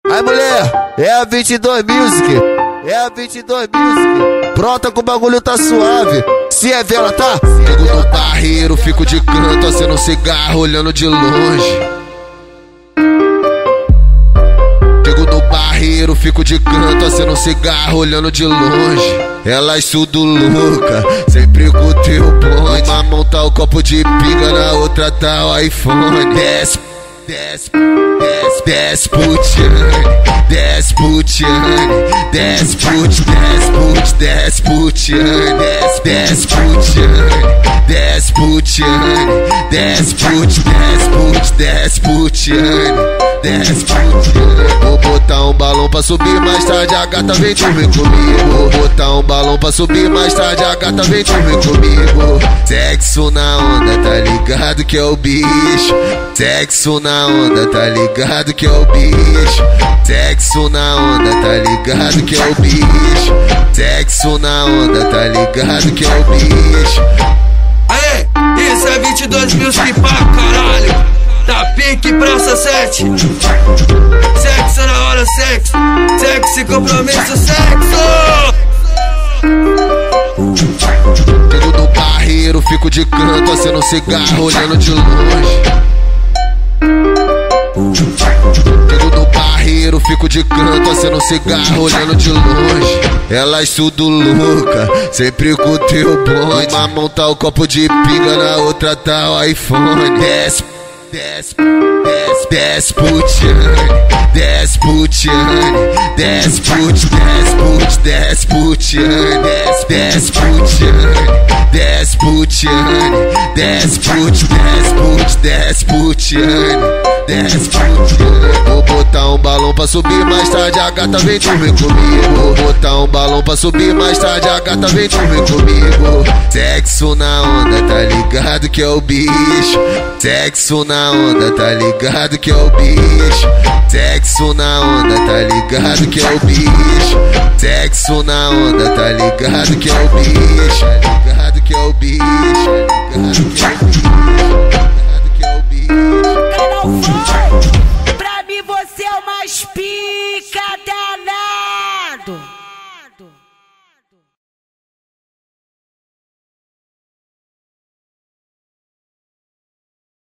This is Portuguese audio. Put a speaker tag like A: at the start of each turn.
A: Aí mulher, é a 22 Music, é a 22 Music. Pronta que o bagulho tá suave. Se é vela, tá?
B: Chego no barreiro, fico de canto, acendo um cigarro, olhando de longe. Chego no barreiro, fico de canto, acendo um cigarro, olhando de longe. Elas tudo louca, sempre com o teu bonde. Uma mão tá o copo de pinga, na outra tá o iPhone. Desce putiane, desce putiane, desce putiane, desce putiane, desce putiane, desce putiane, desce putiane. Vou botar um balão pra subir, mais tarde a gata vem dormir comigo. Vou botar um balão pra subir, mais tarde a gata vem dormir comigo. Sexo na onda, tá ligado que é o bicho. Sexo na onda, tá ligado que é o bicho. Sexo na onda, tá ligado que é o bicho. Sexo na onda, tá ligado que é o bicho.
C: Aê, isso é 22 Music pra caralho. Tá pique praça 7. Sexo na hora, sexo. Sexo e compromisso, sexo.
B: Chego no barreiro, fico de canto, acendo um cigarro, olhando de longe. Chego no barreiro, fico de canto, acendo um cigarro, olhando de longe. Elas tudo louca, sempre com o teu bonde. Uma mão tá o copo de pinga, na outra tá o iPhone. Desce putiane, desce putiane, desce putiane, desce putiane, desce putiane, desce putiane, desce putiane. Vou botar um balão pra subir, mais tarde a gata vem dormir comigo. Vou botar um balão pra subir, mais tarde a gata vem dormir comigo. Sexo na onda, tá ligado que é o bicho. Sexo na onda, tá ligado que é o bicho. Sexo na onda, tá ligado que é o bicho. Sexo na onda, tá ligado que é o bicho. Tá ligado que é o bicho. Tá ligado que é o bicho.